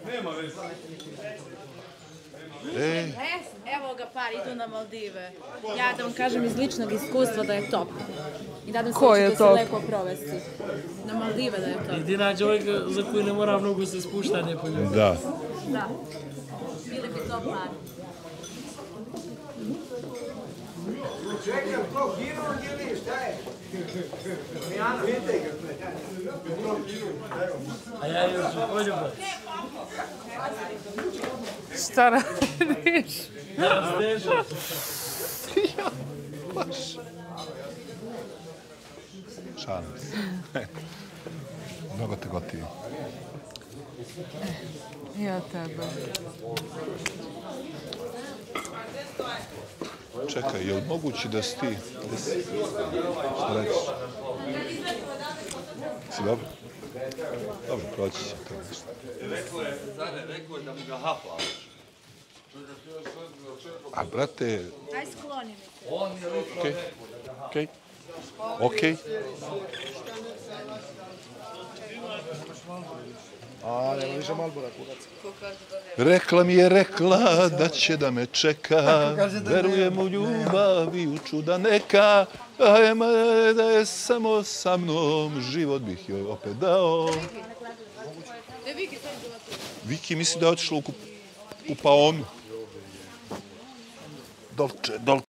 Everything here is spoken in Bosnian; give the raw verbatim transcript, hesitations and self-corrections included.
E, Evo ga par, idu na Maldive. Ja da vam kažem iz ličnog iskustva da je top. I nadam se da ćete se lepo provesti. Na Maldive da je top. Jedina djevojka za koju ne mora mnogo se spuštanje po njoj. da. Da. Bili bi top par. Čekaj, to hirurg ili šta je? Mijana, vidite ga. A ja još poljubac. Šta radiš? Ja stežem. Ja, baš. Šalim se. Mnogo te gotivim. Ja tebe. Čekaj, je li moguće da si ti... Da si... Šta reći? Si dobro? Dobro, proći će to nešto. Rekao je da mu ga hapla. A, brate... Aj skloni mi se. Okej, okej, okej. A, nema više Malbora, kurac. Rekla mi je rekla da će da me čeka, verujem u ljubav i u čuda neka, ajma da je samo sa mnom, život bih joj opet dao. Viki misli da je otišla u kupaonu. Dolče, dolče.